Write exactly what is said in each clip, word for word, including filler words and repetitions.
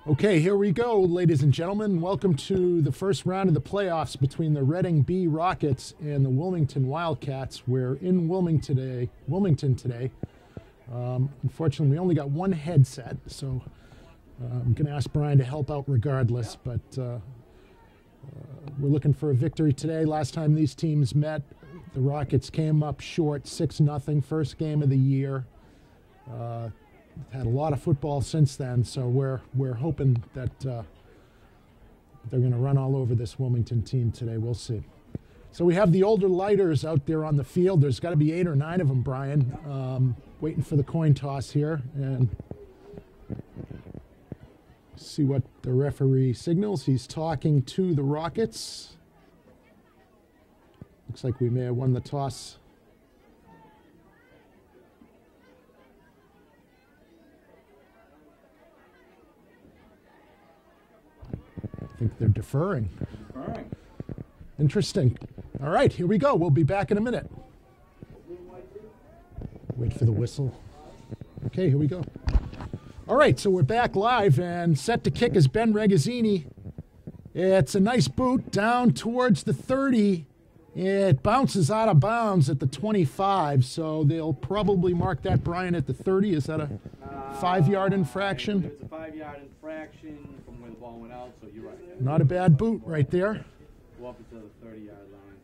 Okay, here we go, ladies and gentlemen. Welcome to the first round of the playoffs between the Reading B Rockets and the Wilmington Wildcats. We're in Wilmington today. Wilmington today. Um, unfortunately, we only got one headset, so uh, I'm going to ask Brian to help out regardless. But uh, uh, we're looking for a victory today. Last time these teams met, the Rockets came up short, six nothing, first game of the year. Uh, Had a lot of football since then, so we're we're hoping that uh, they're going to run all over this Wilmington team today. We'll see. So we have the older lighters out there on the field. There's got to be eight or nine of them, Brian, um, waiting for the coin toss here, and see what the referee signals. He's talking to the Rockets. Looks like we may have won the toss. I think they're deferring. Deferring. Interesting. All right, here we go. We'll be back in a minute. Wait for the whistle. Okay, here we go. All right, so we're back live, and set to kick is Ben Regazzini. It's a nice boot down towards the thirty. It bounces out of bounds at the twenty-five, so they'll probably mark that, Brian, at the thirty. Is that a five-yard infraction? It's a five-yard infraction from where the ball went out, so you're right. Not a bad boot right there. Go up to the thirty-yard line.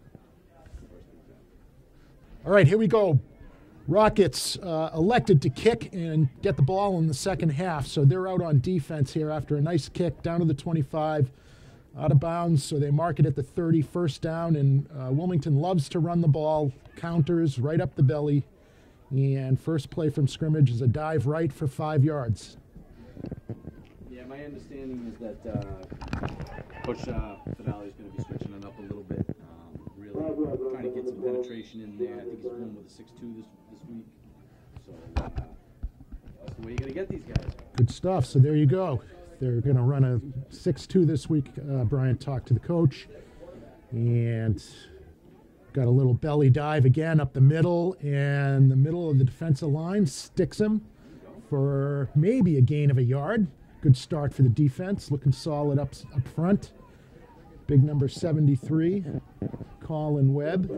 All right, here we go. Rockets uh, elected to kick and get the ball in the second half, so they're out on defense here after a nice kick down to the twenty-five, out of bounds, so they mark it at the thirty, first down, and uh, Wilmington loves to run the ball, counters right up the belly, and first play from scrimmage is a dive right for five yards. Yeah, my understanding is that uh, Coach uh, Fidali is going to be switching it up a little bit, um, really trying to get some penetration in there. I think he's going with a six two this, this week, so uh, that's the way you got to get these guys. Good stuff, so there you go. They're going to run a six two this week. Uh, Brian talked to the coach, and got a little belly dive again up the middle, and the middle of the defensive line sticks him for maybe a gain of a yard. Good start for the defense, looking solid up, up front. Big number seventy-three, Colin Webb,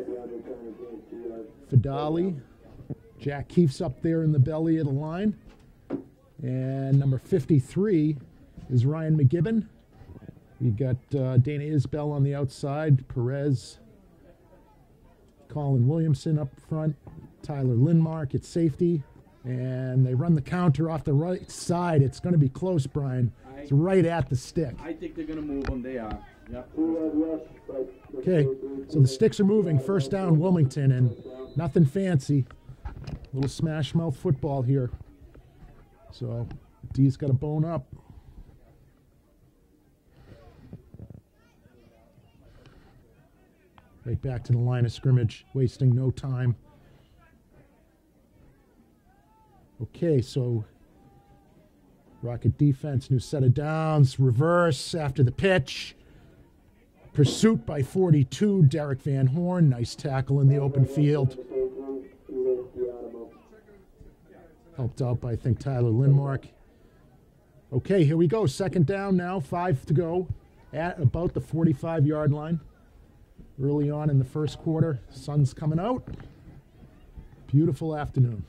Fidali, Jack Keefe's up there in the belly of the line, and number fifty-three is Ryan McGibbon. We got uh, Dana Isbell on the outside, Perez, Colin Williamson up front, Tyler Lindmark at safety, and they run the counter off the right side. It's going to be close, Brian. It's right at the stick. I think they're going to move them. They are. Yep. Okay, so the sticks are moving. First down, Wilmington, and nothing fancy. Little smash mouth football here. So D's got a bone up. Right back to the line of scrimmage, wasting no time. Okay, so Rocket defense, new set of downs, reverse after the pitch. Pursuit by forty-two, Derek Van Horn. Nice tackle in the open field. Helped out by, I think, Tyler Lindmark. Okay, here we go. Second down now, five to go at about the forty-five-yard line. Early on in the first quarter, sun's coming out. Beautiful afternoon.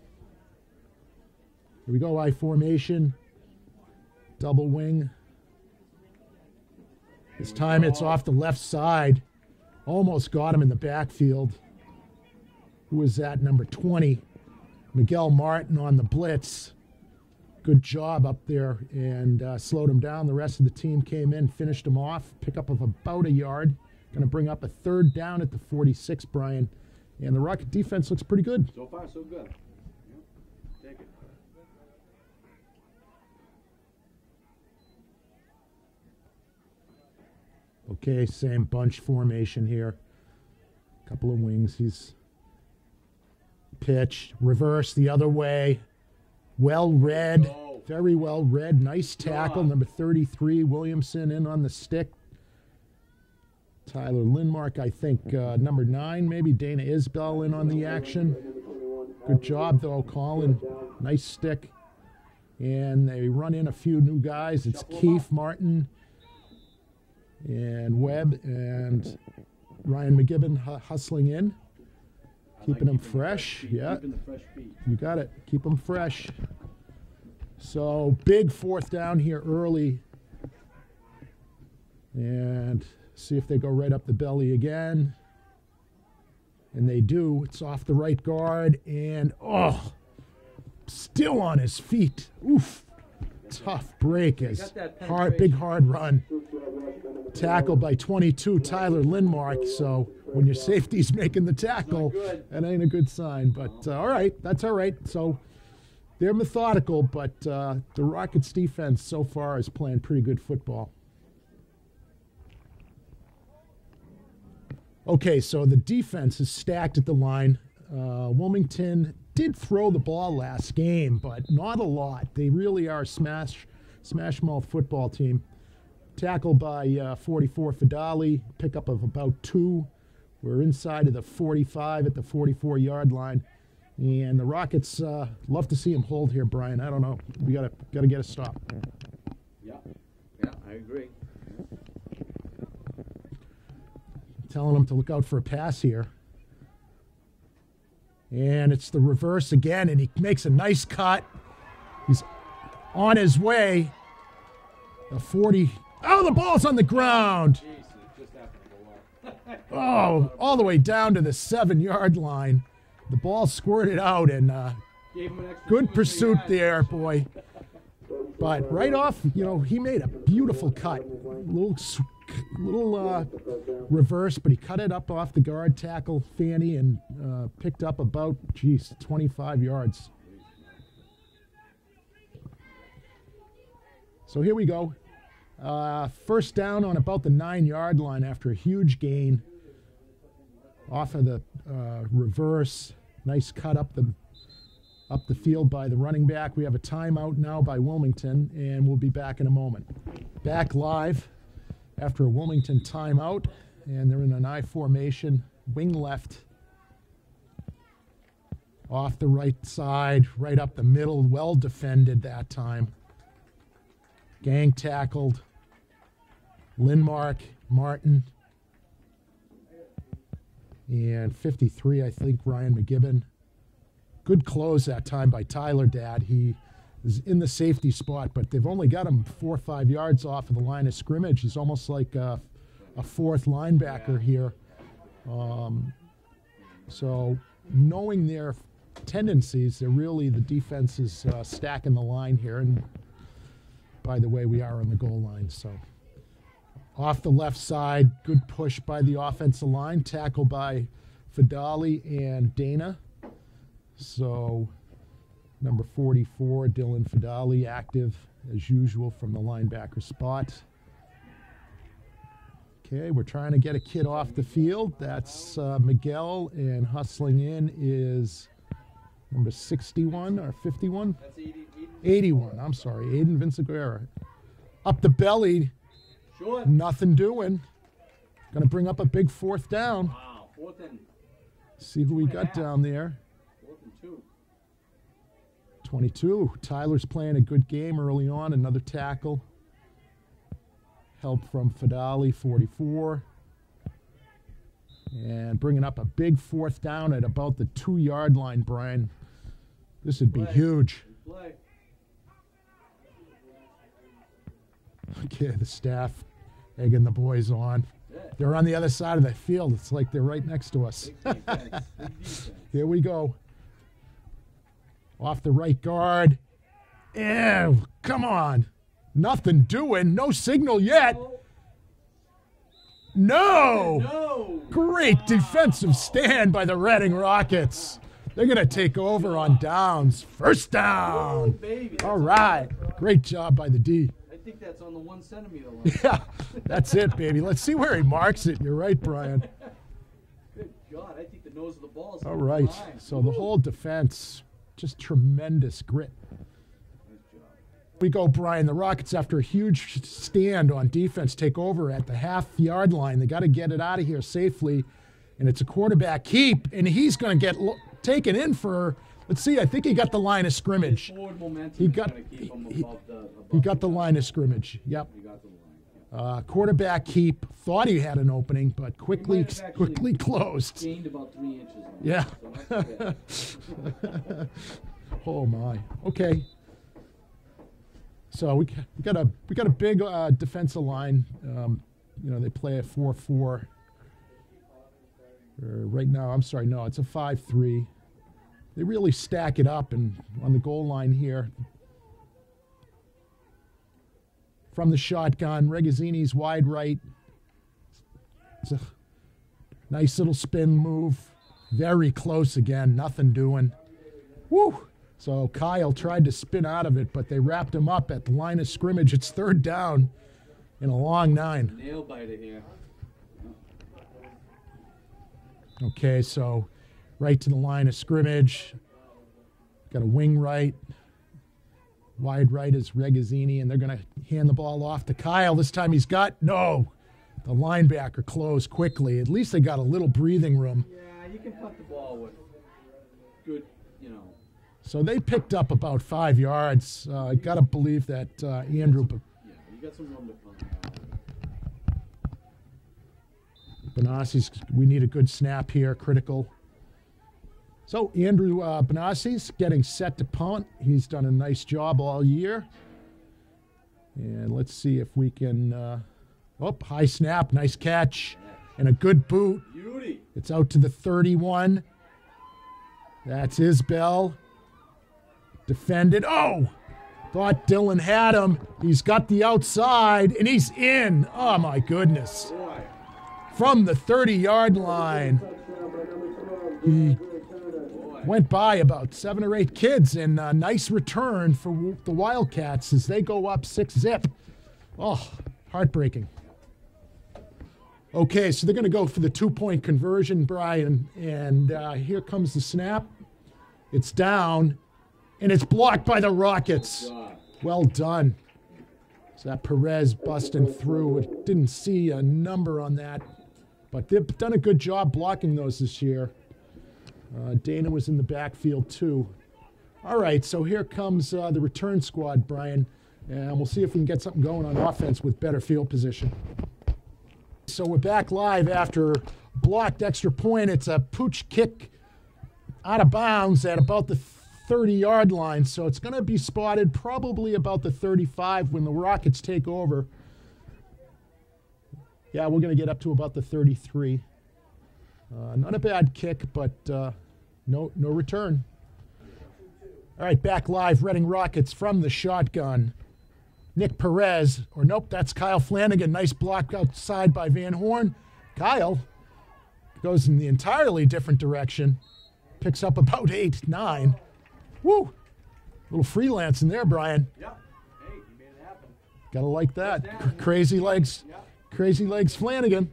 Here we go, I formation, double wing. This time it's off the left side. Almost got him in the backfield. Who was that? Number twenty, Miguel Martin on the blitz. Good job up there, and uh, slowed him down. The rest of the team came in, finished him off. Pickup of about a yard. Going to bring up a third down at the forty-six, Brian. And the Rocket defense looks pretty good. So far, so good. Yep. Take it. Okay, same bunch formation here. Couple of wings. He's pitch, reverse the other way. Well read. Very well read. Nice tackle. Number thirty-three, Williamson in on the stick. Tyler Lindmark, I think, uh, number nine, maybe Dana Isbell in on the action. Good job, though, Colin. Nice stick. And they run in a few new guys. It's Keith Martin and Webb and Ryan McGibbon hu- hustling in, keeping them fresh. Yeah, Keeping the fresh feet. you got it. Keep them fresh. So big fourth down here early. And see if they go right up the belly again. And they do. It's off the right guard. And, oh, still on his feet. Oof. Tough break. As hard, big, hard run. Tackle by twenty-two, Tyler Lindmark. So when your safety's making the tackle, that ain't a good sign. But, uh, all right, that's all right. So they're methodical, but uh, the Rockets defense so far is playing pretty good football. Okay, so the defense is stacked at the line. Uh, Wilmington did throw the ball last game, but not a lot. They really are a smash, smash mouth football team. Tackled by uh, forty-four Fidali, pickup of about two. We're inside of the forty-five at the forty-four yard line. And the Rockets uh, love to see him hold here, Brian. I don't know. We gotta gotta get a stop. Yeah, yeah, I agree. Telling him to look out for a pass here. And it's the reverse again, and he makes a nice cut. He's on his way. The forty. Oh, the ball's on the ground. Jeez, it just happened to go up. Oh, all the way down to the seven yard line. The ball squirted out, and uh, Gave him an extra two good or three pursuit yards. there, boy. But right off, you know, he made a beautiful cut. Little, s- little uh, reverse, but he cut it up off the guard tackle, Fanny, and uh, picked up about, geez, twenty-five yards. So here we go. Uh, first down on about the nine yard line after a huge gain. Off of the uh, reverse. Nice cut up the up the field by the running back. We have a timeout now by Wilmington, and we'll be back in a moment. Back live after a Wilmington timeout, and they're in an I formation, wing left, off the right side, right up the middle, well defended that time. Gang tackled. Lindmark, Martin, and fifty-three, I think, Ryan McGibbon. Good close that time by Tyler Dad. He is in the safety spot, but they've only got him four or five yards off of the line of scrimmage. He's almost like a, a fourth linebacker here. Um, so knowing their tendencies, they're really, the defense is uh, stacking the line here. And by the way, we are on the goal line. So off the left side, good push by the offensive line, tackle by Fidali and Dana. So number forty-four, Dylan Fidali, active as usual from the linebacker spot. Okay, we're trying to get a kid off the field. That's uh, Miguel, and hustling in is number sixty-one or fifty-one? That's eighty, eighty. eighty-one, I'm sorry, Aiden Vinciguerra. Up the belly, Short. nothing doing. Gonna bring up a big fourth down. Wow, fourth and, See who we Two and a got half. down there. fourth and two. twenty-two. Tyler's playing a good game early on. Another tackle. Help from Fidali, forty-four. And bringing up a big fourth down at about the two yard line, Brian. This would be Play. huge. Play. Okay, the staff egging the boys on. Yeah. They're on the other side of the field. It's like they're right next to us. Big defense. Big defense. Here we go. Off the right guard. Ew, come on. Nothing doing. No signal yet. No. No. Great defensive stand by the Reading Rockets. They're going to take over on downs. First Oh, down. baby. That's All right. Great job by the D. I think that's on the one centimeter line. Yeah, that's it, baby. Let's see where he marks it. You're right, Brian. Good God, I think the nose of the ball is All on the right. line. So the whole defense, just tremendous grit. Nice job. We go, Brian. The Rockets, after a huge stand on defense, take over at the half-yard line. They got to get it out of here safely, and it's a quarterback keep, and he's going to get lo- taken in for Let's see. I think he got the line of scrimmage. Forward momentum He is got gonna keep him he, above the, above he got the the line of scrimmage. Yep. He got the line. Yeah. Uh, quarterback keep. Thought he had an opening, but quickly might have actually quickly closed. Gained about three inches. On Yeah. That, so that's good. Oh my. Okay. So we, ca- we got a we got a big uh, defensive line. Um, you know, they play a four four. Or right now, I'm sorry, no, it's a five three. They really stack it up, and on the goal line here, from the shotgun, Regazzini's wide right. It's a nice little spin move. Very close again, nothing doing. Woo! So Kyle tried to spin out of it, but they wrapped him up at the line of scrimmage. It's third down in a long nine. Nail biter here. Okay, so right to the line of scrimmage. Got a wing right. Wide right is Regazzini, and they're going to hand the ball off to Kyle. This time he's got, no, the linebacker closed quickly. At least they got a little breathing room. Yeah, you can punt the ball with good, you know. So they picked up about five yards. Uh, I got to believe that uh, Andrew Yeah, you got some room to punt now. Benassi's, we need a good snap here, critical. So Andrew uh, Benassi's getting set to punt. He's done a nice job all year. And let's see if we can, uh, oh, high snap, nice catch, and a good boot. Beauty. It's out to the thirty-one. That's Isbell. Defended, oh! Thought Dylan had him. He's got the outside, and he's in. Oh my goodness. Boy. From the thirty-yard line. He went by about seven or eight kids, and a nice return for the Wildcats as they go up six zip. Oh, heartbreaking. Okay, so they're going to go for the two-point conversion, Brian, and uh, here comes the snap. It's down, and it's blocked by the Rockets. Well done. So that Perez busting through. It didn't see a number on that, but they've done a good job blocking those this year. Uh, Dana was in the backfield too. All right, so here comes uh, the return squad, Brian, and we'll see if we can get something going on offense with better field position. So we're back live after blocked extra point. It's a pooch kick out of bounds at about the thirty-yard line, so it's going to be spotted probably about the thirty-five when the Rockets take over. Yeah, we're going to get up to about the thirty-three. Uh, not a bad kick, but uh, no no return. All right, back live, Reading Rockets from the shotgun. Nick Perez, or nope, that's Kyle Flanagan. Nice block outside by Van Horn. Kyle goes in the entirely different direction. Picks up about eight, nine. Woo! Little freelancing there, Brian. Yep. Hey, you made it happen. Gotta like that. First C- down. crazy legs. Yep. Crazy legs Flanagan.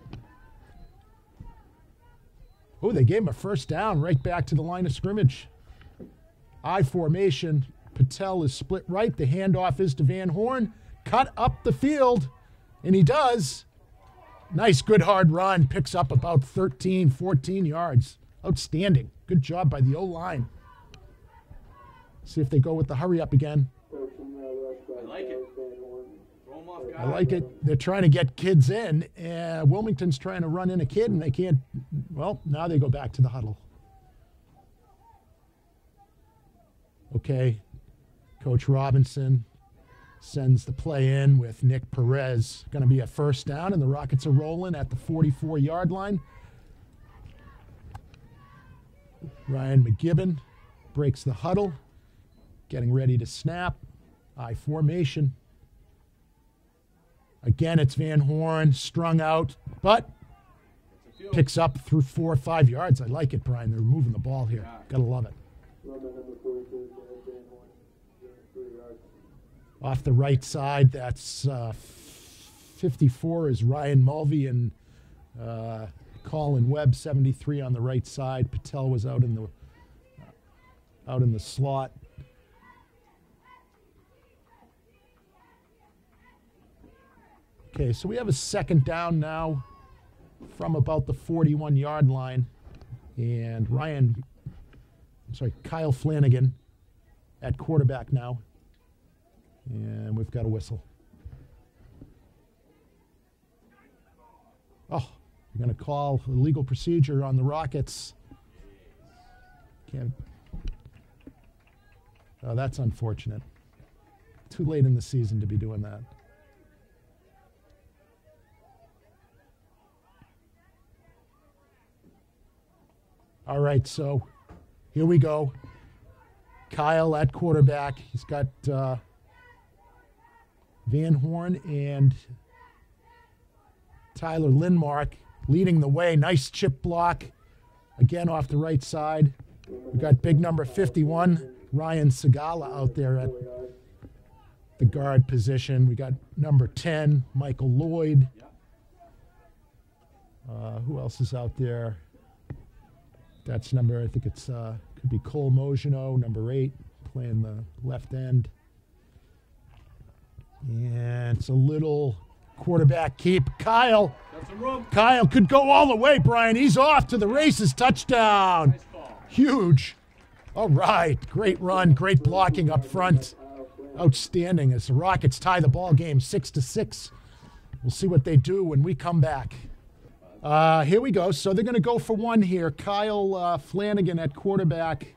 Oh, they gave him a first down right back to the line of scrimmage. I formation. Patel is split right. The handoff is to Van Horn. Cut up the field, and he does. Nice, good, hard run. Picks up about thirteen, fourteen yards. Outstanding. Good job by the O-line. See if they go with the hurry up again. I like it. Throw 'em off guard. I like it. They're trying to get kids in. Uh, Wilmington's trying to run in a kid, and they can't. Well, now they go back to the huddle. Okay. Coach Robinson sends the play in with Nick Perez. Going to be a first down, and the Rockets are rolling at the forty-four-yard line. Ryan McGibbon breaks the huddle, getting ready to snap. I formation. Again, it's Van Horn, strung out, but picks up through four or five yards. I like it, Brian. They're moving the ball here. Gotta love it. Off the right side, that's uh, fifty-four is Ryan Mulvey, and uh, Colin Webb, seventy-three on the right side. Patel was out in the out in the slot. Okay, so we have a second down now from about the forty-one-yard line, and Ryan sorry, Kyle Flanagan at quarterback now. And we've got a whistle. Oh, we're going to call a legal procedure on the Rockets. Can't. Oh, that's unfortunate. Too late in the season to be doing that. All right, so here we go. Kyle at quarterback. He's got uh, Van Horn and Tyler Lindmark leading the way. Nice chip block. Again off the right side. We got big number fifty-one, Ryan Segala, out there at the guard position. We got number ten, Michael Lloyd. Uh, who else is out there? That's number, I think it's, uh, could be Cole Mogino, number eight, playing the left end. And it's a little quarterback keep. Kyle. Got some room. Kyle could go all the way, Brian. He's off to the races. Touchdown. Nice ball. Huge. All right. Great run. Great blocking up front. Outstanding as the Rockets tie the ball game six to six. We'll see what they do when we come back. Uh, here we go. So they're going to go for one here. Kyle uh, Flanagan at quarterback.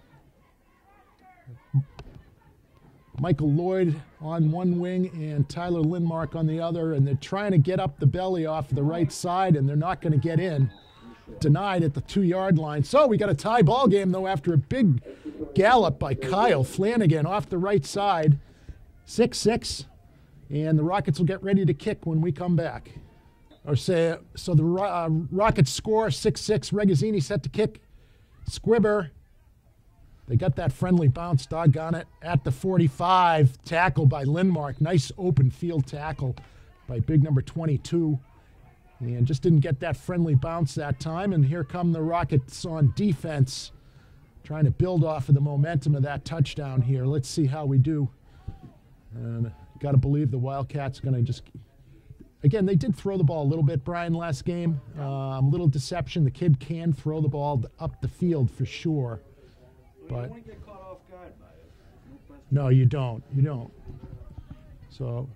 Michael Lloyd on one wing and Tyler Lindmark on the other. And they're trying to get up the belly off the right side, and they're not going to get in. Denied at the two-yard line. So we got a tie ball game, though, after a big gallop by Kyle Flanagan off the right side. six six. And the Rockets will get ready to kick when we come back. Or say, so the uh, Rockets score six six. Regazzini set to kick. Squibber. They got that friendly bounce, doggone it, at the forty-five. Tackle by Lindmark. Nice open field tackle by big number twenty-two. And just didn't get that friendly bounce that time. And here come the Rockets on defense, trying to build off of the momentum of that touchdown here. Let's see how we do. And got to believe the Wildcats going to just... Again, they did throw the ball a little bit, Brian, last game. A um, little deception. The kid can throw the ball up the field for sure. But you don't want to get caught off guard by it. No, you don't. You don't. So,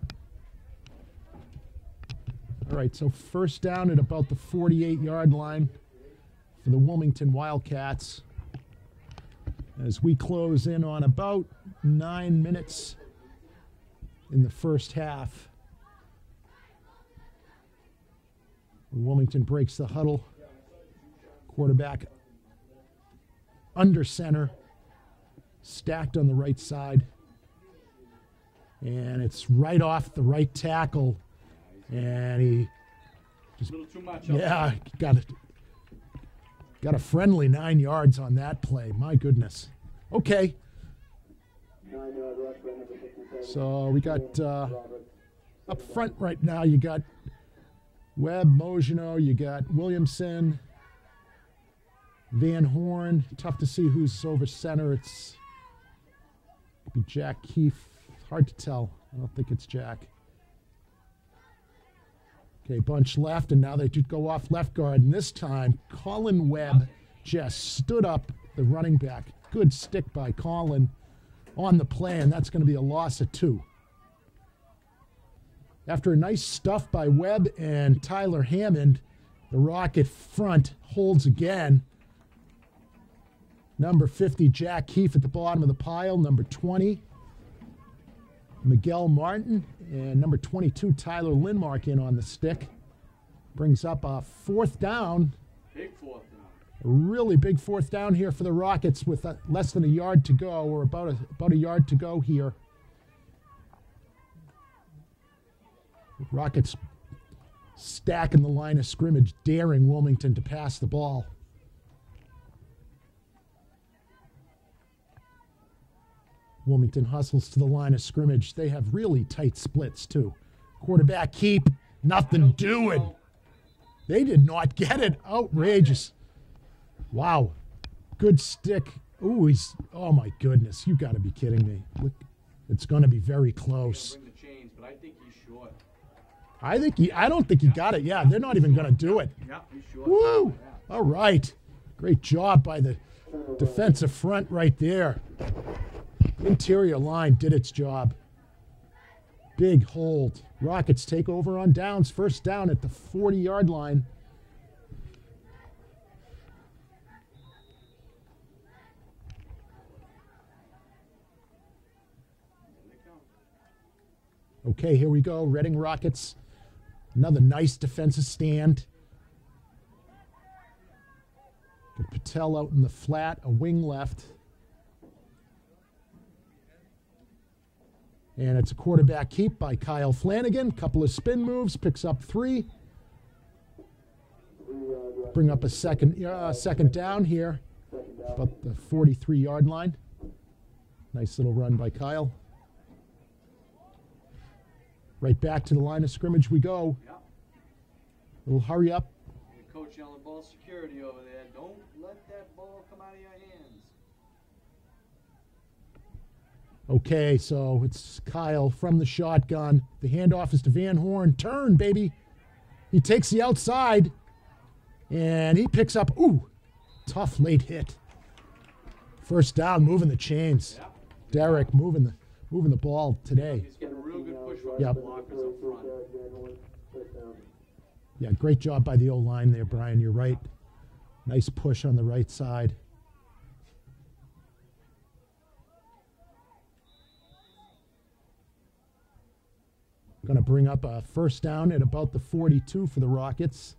all right, so first down at about the forty-eight-yard line for the Wilmington Wildcats as we close in on about nine minutes in the first half. Wilmington breaks the huddle. Quarterback under center, stacked on the right side. And it's right off the right tackle. And he just, a little too much. yeah, got it. Got a friendly nine yards on that play. My goodness. Okay. So we got uh, up front right now, you got Webb, Mogino, you got Williamson, Van Horn. Tough to see who's over center. It's could be Jack Keefe. Hard to tell. I don't think it's Jack. Okay, bunch left, and now they do go off left guard. And this time, Colin Webb just stood up the running back. Good stick by Colin on the play, and that's going to be a loss of two. After a nice stuff by Webb and Tyler Hammond, the Rocket front holds again. Number fifty, Jack Keefe at the bottom of the pile. Number twenty, Miguel Martin. And number twenty-two, Tyler Lindmark in on the stick. Brings up a fourth down. Big fourth down. A really big fourth down here for the Rockets with a, less than a yard to go, or about a, about a yard to go here. Rockets stacking the line of scrimmage, daring Wilmington to pass the ball. Wilmington hustles to the line of scrimmage. They have really tight splits, too. Quarterback keep, nothing doing. They did not get it. Outrageous. Wow. Good stick. Ooh, he's, oh my goodness. You got to be kidding me. Look, it's going to be very close. Bring the chains, but I think he's short. I think he, I don't think he got it. Yeah, they're not even going to do it. Yeah, he's short. Woo! Yeah. All right. Great job by the defensive front right there. Interior line did its job. Big hold. Rockets take over on downs. First down at the forty-yard line. Okay, here we go. Reading Rockets. Another nice defensive stand. Got Patel out in the flat, a wing left. And it's a quarterback keep by Kyle Flanagan. Couple of spin moves, picks up three. Bring up a second, uh, second down here, about the forty-three-yard line. Nice little run by Kyle. Right back to the line of scrimmage we go. Yep. Little hurry up. Coach yelling ball security over there. Don't let that ball come out of your hands. Okay, so it's Kyle from the shotgun. The handoff is to Van Horn. Turn, baby. He takes the outside, and he picks up, ooh, tough late hit. First down, moving the chains. Yep. Derek moving the moving the ball today. He's getting a real good push from Yep. the blockers up front. Yeah, great job by the O-line there, Brian. You're right. Nice push on the right side. Going to bring up a first down at about the forty-two for the Rockets.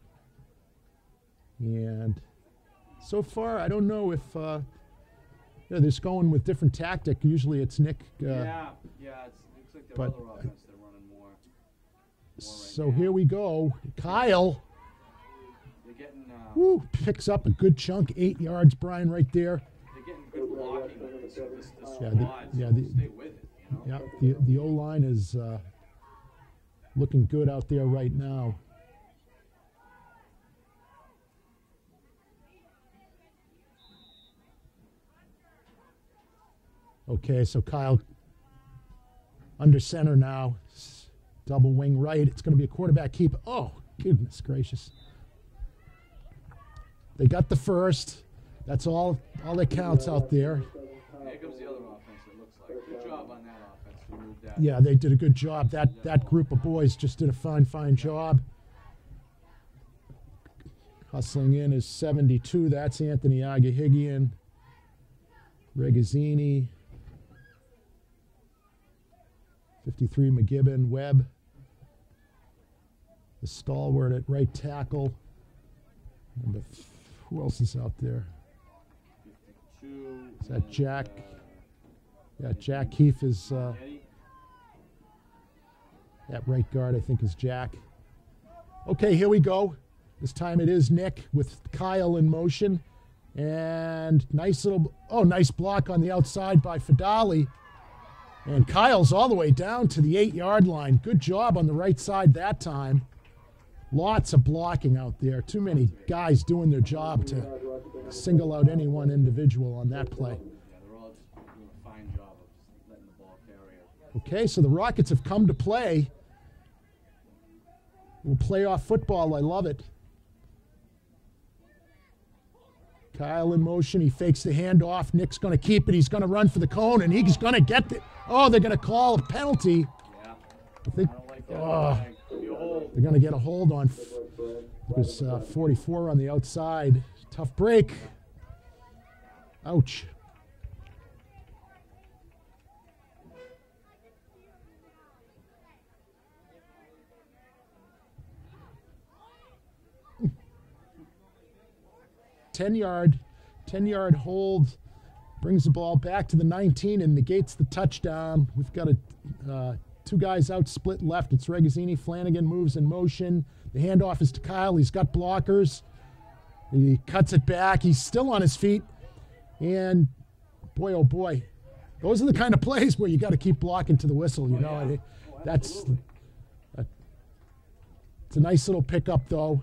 And so far, I don't know if uh, yeah, they're just going with different tactic. Usually it's Nick. Uh, yeah, yeah, it's, looks like their but- other offense they're running more. more right So now. here we go. Kyle They're getting, uh, woo, picks up a good chunk, eight yards, Brian, right there. they're getting good blocking with this, this, this Yeah, squad, the- yeah, so the- stay with it, you know? Yeah, the, the O-line is uh, looking good out there right now. Okay, so Kyle under center now. S- Double wing right. It's going to be a quarterback keep. Oh, goodness gracious. They got the first. That's all, all that counts out there. Here comes the other offense, it looks like. Good job on that offense to move that. Yeah, they did a good job. That that group of boys just did a fine, fine job. Hustling in is seventy-two. That's Anthony Agahigian. Regazzini. fifty-three, McGibbon. Webb. The stalwart at right tackle. Number th- who else is out there? Two, Is that and, Jack? uh, Yeah, Jack Keefe is uh, Eddie. at right guard, I think, is Jack. Okay, here we go. This time it is Nick with Kyle in motion. And nice little, oh, nice block on the outside by Fadali. And Kyle's all the way down to the eight-yard line. Good job on the right side that time. Lots of blocking out there. Too many guys doing their job to single out any one individual on that play. Yeah, they're all just doing a fine job of just letting the ball carry it. Okay, so the Rockets have come to play. We'll play off football. I love it. Kyle in motion. He fakes the handoff. Nick's going to keep it. He's going to run for the cone, and he's going to get it. Oh, they're going to call a penalty. Yeah, I think I don't like that. Oh. flag. Could be a hold. they're going to get a hold on. It was uh, forty-four on the outside. Tough break. Ouch. ten yard, ten yard hold, brings the ball back to the nineteen and negates the touchdown. We've got a, uh, two guys out split left. It's Regazzini. Flanagan moves in motion. The handoff is to Kyle. He's got blockers. He cuts it back. He's still on his feet. And boy, oh boy, those are the kind of plays where you got to keep blocking to the whistle. You Oh, know, yeah. And it- Oh, that's absolutely. uh, it's a nice little pickup though.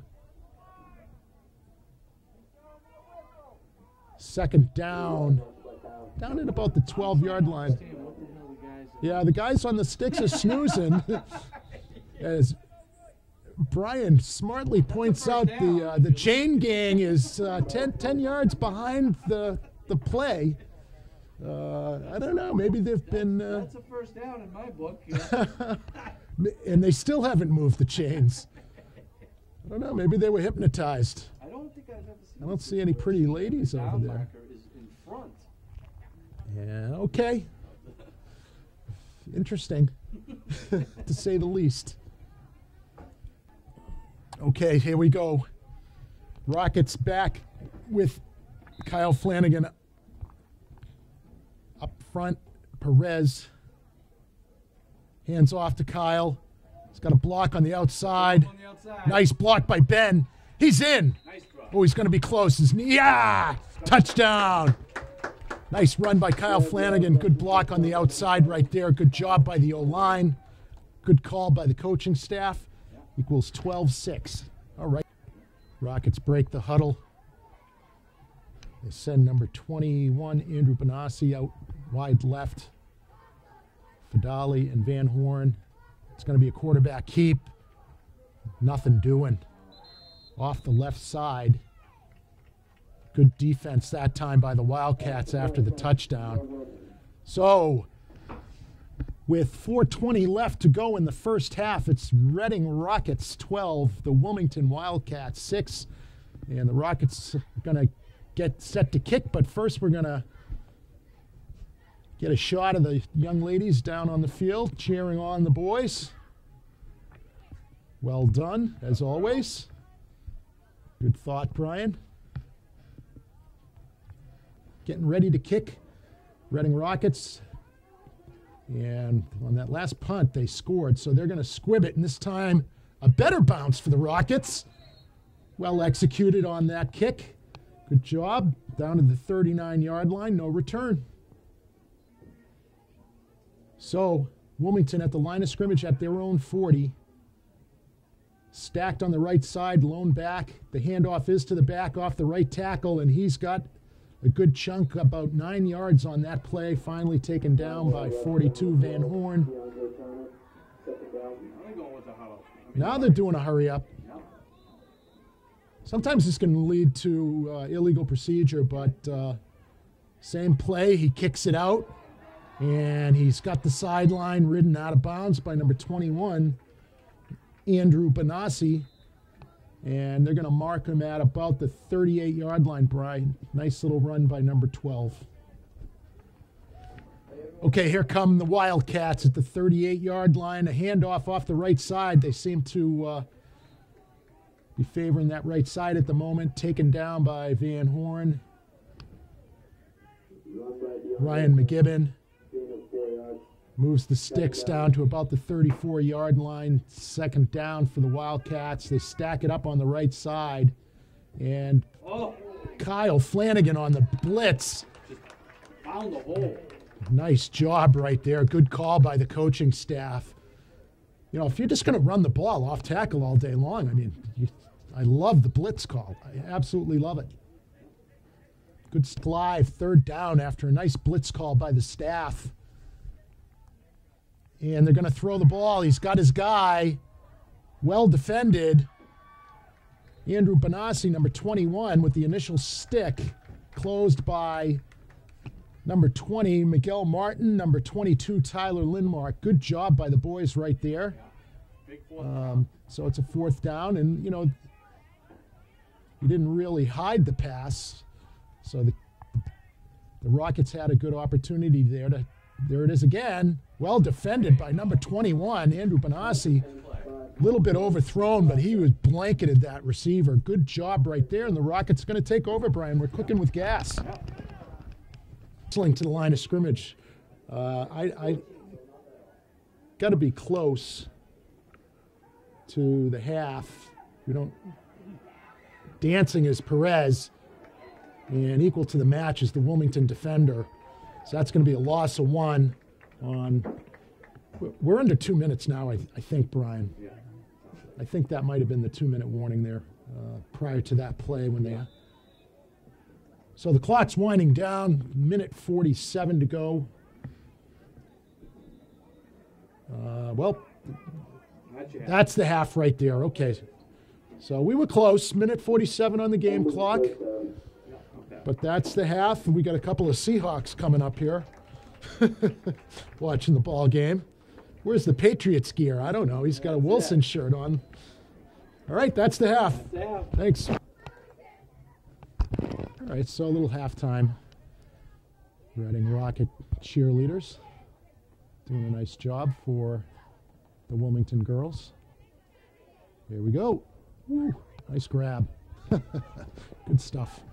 Second down, down at about the twelve-yard line. Understand what the hell the guys are- Yeah, the guys on the sticks are snoozing. As Brian smartly points out the uh, the chain gang is uh, ten, ten yards behind the the play. Uh, I don't know. Maybe they've been. Uh, That's a first down in my book. Yeah. And they still haven't moved the chains. I don't know. Maybe they were hypnotized. I don't think I've ever seen. I don't see any pretty ladies over there. Downbacker is in front. Yeah. Okay. Interesting, to say the least. Okay, here we go. Rockets back with Kyle Flanagan up front. Perez hands off to Kyle. He's got a block on the outside. On the outside. Nice block by Ben. He's in. Nice drop. Oh, he's going to be close. His knee. Yeah! Touchdown. Nice run by Kyle Flanagan. Good block on the outside right there. Good job by the O-line. Good call by the coaching staff. Equals twelve six. All right. Rockets break the huddle. They send number twenty-one, Andrew Benassi, out wide left. Fadali and Van Horn. It's going to be a quarterback keep. Nothing doing. Off the left side. Good defense that time by the Wildcats after the touchdown. So, with four twenty left to go in the first half, it's Reading Rockets twelve, the Wilmington Wildcats six. And the Rockets are going to get set to kick, but first we're going to get a shot of the young ladies down on the field cheering on the boys. Well done, as always. Good thought, Brian. Getting ready to kick. Reading Rockets. And on that last punt, they scored, so they're going to squib it. And this time, a better bounce for the Rockets. Well executed on that kick. Good job. Down to the thirty-nine yard line, no return. So, Wilmington at the line of scrimmage at their own forty. Stacked on the right side, lone back. The handoff is to the back off the right tackle, and he's got a good chunk, about nine yards on that play. Finally taken down by forty-two, Van Horn. Now they're doing a hurry up. Sometimes this can lead to uh, illegal procedure, but uh, same play, he kicks it out, and he's got the sideline ridden out of bounds by number twenty-one, Andrew Benassi, and they're going to mark him at about the thirty-eight yard line, Brian. Nice little run by number twelve. Okay, here come the Wildcats at the thirty-eight yard line. A handoff off the right side. They seem to uh, be favoring that right side at the moment. Taken down by Van Horn. Ryan McGibbon moves the sticks down to about the thirty-four yard line. Second down for the Wildcats. They stack it up on the right side. And Oh, Kyle Flanagan on the blitz. just found the hole. Nice job right there. Good call by the coaching staff. You know, if you're just going to run the ball off tackle all day long, I mean, you, I love the blitz call. I absolutely love it. Good slide, third down after a nice blitz call by the staff. And they're going to throw the ball. He's got his guy. Well defended. Andrew Benassi, number twenty-one, with the initial stick. Closed by number twenty, Miguel Martin. Number twenty-two, Tyler Lindmark. Good job by the boys right there. Big fourth. Um, so it's a fourth down. And, you know, you didn't really hide the pass. So the, the Rockets had a good opportunity there to, there it is again. Well defended by number twenty-one, Andrew Benassi. A little bit overthrown, but he was blanketed that receiver. Good job right there, and the Rockets are going to take over, Brian. We're cooking with gas. Wrestling to the line of scrimmage. Uh, I, I got to be close to the half. We don't. Dancing is Perez, and equal to the match is the Wilmington defender. So that's going to be a loss of one. On, we're under two minutes now, I, I think, Brian. I think that might have been the two-minute warning there uh, prior to that play when they. So the clock's winding down. Minute forty-seven to go. Uh, well, That's your half. That's the half right there. Okay. So we were close. Minute forty-seven on the game clock. Yeah, okay. But that's the half, and we got a couple of Seahawks coming up here. Watching the ball game. Where's the Patriots gear? I don't know. He's got a Wilson shirt on. All right, that's the half. That's the half. Thanks. All right, so a little halftime. Reading Rocket cheerleaders doing a nice job for the Wilmington girls. Here we go. Woo, nice grab. Good stuff.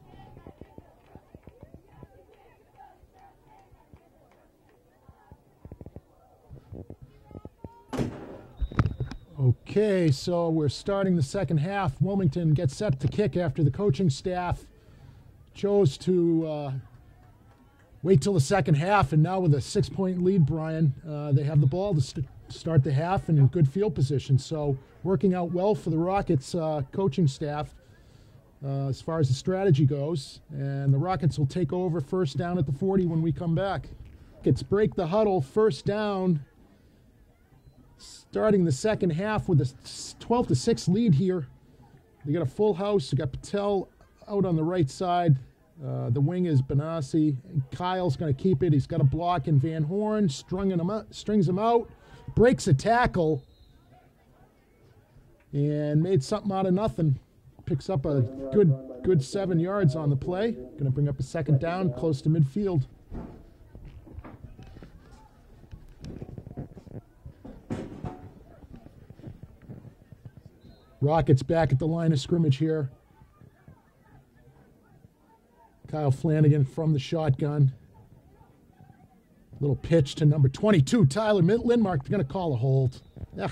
Okay, so we're starting the second half. Wilmington gets set to kick after the coaching staff chose to uh, wait till the second half, and now with a six-point lead, Brian, uh, they have the ball to st start the half and in good field position. So working out well for the Rockets uh, coaching staff uh, as far as the strategy goes. And the Rockets will take over first down at the forty when we come back. Rockets break the huddle, first down. Starting the second half with a twelve to six lead here. They got a full house. They got Patel out on the right side. Uh, the wing is Benassi. Kyle's going to keep it. He's got a block, and Van Horn strung him out, strings him out, breaks a tackle, and made something out of nothing. Picks up a good, good seven yards on the play. Going to bring up a second down close to midfield. Rockets back at the line of scrimmage here. Kyle Flanagan from the shotgun. Little pitch to number twenty-two, Tyler Lindmark. They're going to call a hold. Yeah.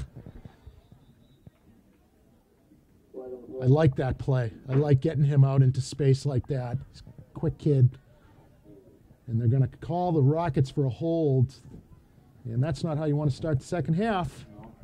I like that play. I like getting him out into space like that. He's a quick kid. And they're going to call the Rockets for a hold. And that's not how you want to start the second half.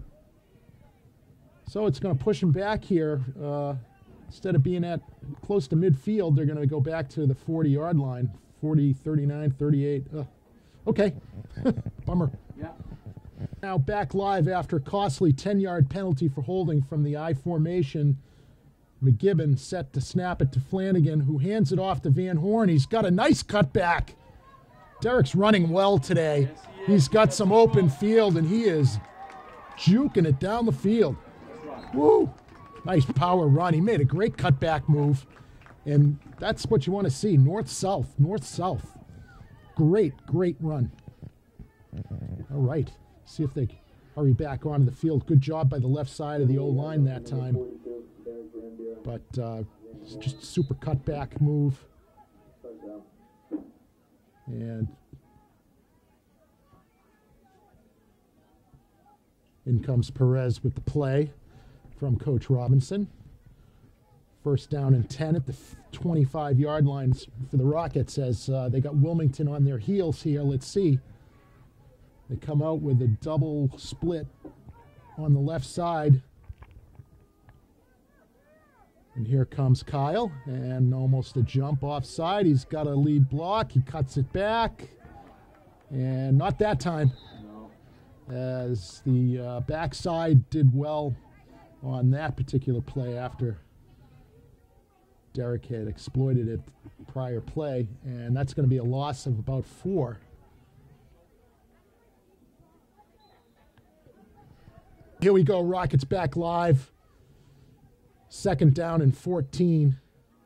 So it's going to push them back here. Uh, instead of being at close to midfield, they're going to go back to the forty-yard line. forty, thirty-nine, thirty-eight. Uh, okay. Bummer. Yeah. Now back live after a costly ten-yard penalty for holding from the I formation. McGibbon set to snap it to Flanagan, who hands it off to Van Horn. He's got a nice cutback. Derek's running well today. Yes, he is. He's got some open field, and he is juking it down the field. Woo! Nice power run. He made a great cutback move. And that's what you want to see. North-south, north-south. Great, great run. All right. See if they hurry back onto the field. Good job by the left side of the O-line that time. But uh, it's just a super cutback move. And in comes Perez with the play from Coach Robinson. First down and ten at the twenty-five-yard line for the Rockets as uh, they got Wilmington on their heels here. Let's see. They come out with a double split on the left side. And here comes Kyle, and almost a jump offside. He's got a lead block. He cuts it back, and not that time. No. As the uh, backside did well on that particular play after Derek had exploited it prior play, and that's going to be a loss of about four. Here we go, Rockets back live. Second down and fourteen.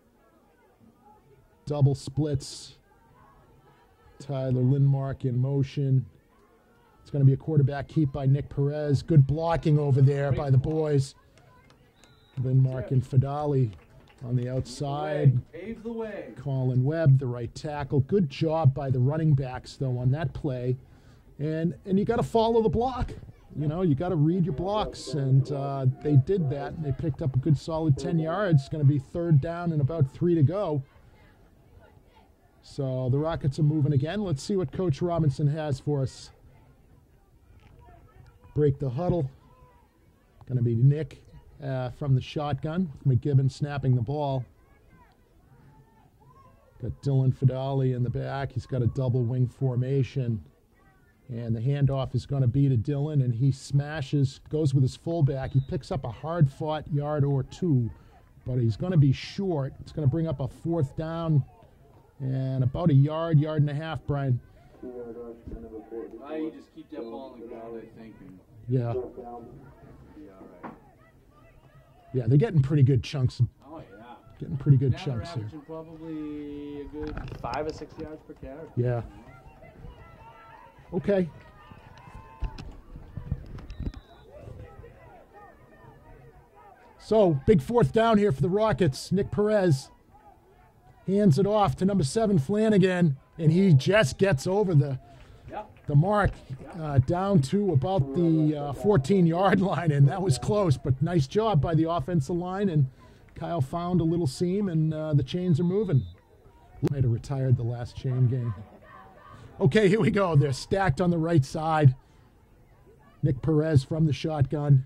Double splits. Tyler Lindmark in motion. It's going to be a quarterback keep by Nick Perez. Good blocking over there by the boys. Lindmark and Fadali on the outside. Pave the way. Colin Webb, the right tackle. Good job by the running backs, though, on that play. And and you got to follow the block. You know, you got to read your blocks, and uh, they did that, and they picked up a good solid ten yards. It's going to be third down and about three to go. So the Rockets are moving again. Let's see what Coach Robinson has for us. Break the huddle. Going to be Nick uh, from the shotgun. McGibbon snapping the ball. Got Dylan Fadali in the back. He's got a double wing formation. And the handoff is going to be to Dylan, and he smashes, goes with his fullback. He picks up a hard-fought yard or two, but he's going to be short. It's going to bring up a fourth down and about a yard, yard and a half, Brian. Uh, you just keep that ball on the ground, I think. And Yeah. be all right. Yeah, they're getting pretty good chunks, Oh, yeah. getting pretty good Now they're chunks here. averaging probably a good five or six yards per carry. Yeah. Okay. So, big fourth down here for the Rockets. Nick Perez hands it off to number seven, Flanagan, and he just gets over the Yep. the mark uh, down to about the uh, fourteen-yard line, and that was close, but nice job by the offensive line, and Kyle found a little seam, and uh, the chains are moving. Might have retired the last chain game. Okay, here we go. They're stacked on the right side. Nick Perez from the shotgun.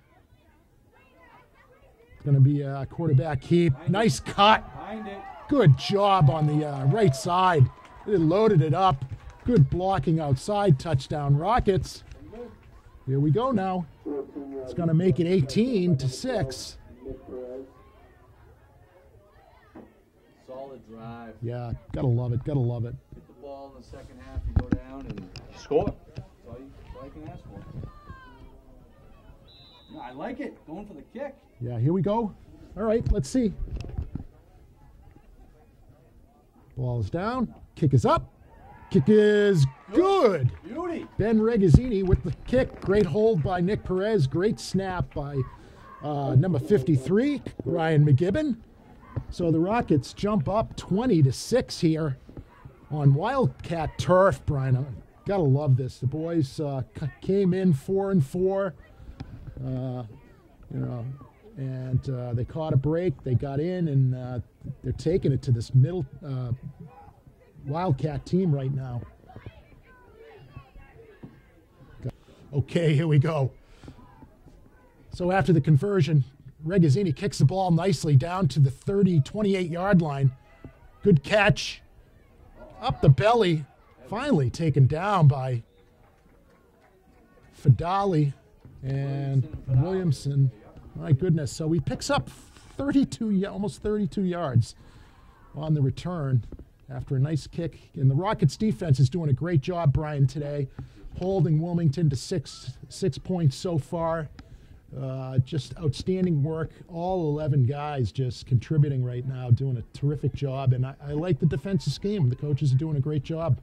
It's going to be a quarterback keep. Nice cut. Find it. Good job on the uh, right side. They loaded it up. Good blocking outside. Touchdown Rockets. Here we go now. It's going to make it eighteen to six. Solid drive. Yeah, gotta love it. Gotta love it. Hit the ball in the second half, you go down and you score. That's all you, that's all you can ask for. No, I like it. Going for the kick. Yeah, here we go. All right, let's see. Ball is down. Kick is up. Kick is good. Beauty. Ben Regazzini with the kick. Great hold by Nick Perez. Great snap by uh, number fifty-three, Ryan McGibbon. So the Rockets jump up twenty to six here on Wildcat turf, Brian. I gotta love this. The boys uh, c- came in four and four, uh, you know, and uh, they caught a break. They got in, and uh, they're taking it to this middle uh, Wildcat team right now. Okay, here we go. So after the conversion, Regazzini kicks the ball nicely down to the thirty, twenty-eight-yard line. Good catch. Up the belly. Finally taken down by Fadali and Williamson. My goodness. So he picks up thirty-two, almost thirty-two yards on the return after a nice kick. And the Rockets defense is doing a great job, Brian, today, holding Wilmington to six, six points so far. Uh, just outstanding work. All eleven guys just contributing right now, doing a terrific job. And I, I like the defensive scheme. The coaches are doing a great job.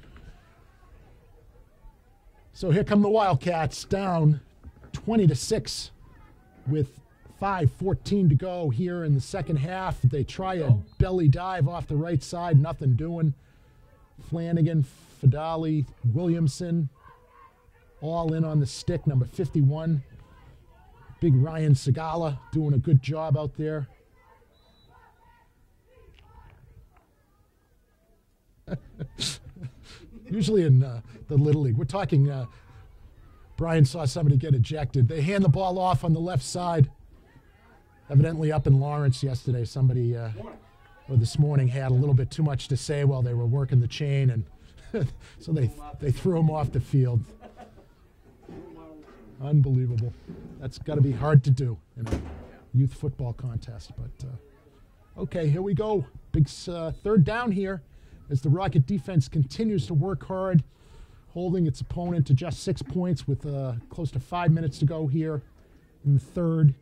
So here come the Wildcats, down twenty to six with five fourteen to go here in the second half. They try a belly dive off the right side, nothing doing. Flanagan, Fadali, Williamson, all in on the stick, number fifty-one. Big Ryan Segala doing a good job out there. Usually in uh, the Little League, we're talking, uh, Brian saw somebody get ejected. They hand the ball off on the left side. Evidently up in Lawrence yesterday, somebody, uh, or this morning, had a little bit too much to say while they were working the chain, and so they, they threw him off the field. Unbelievable. That's got to be hard to do in a youth football contest. But uh, okay, here we go. Big uh, third down here as the Rocket defense continues to work hard, holding its opponent to just six points with uh, close to five minutes to go here in the third.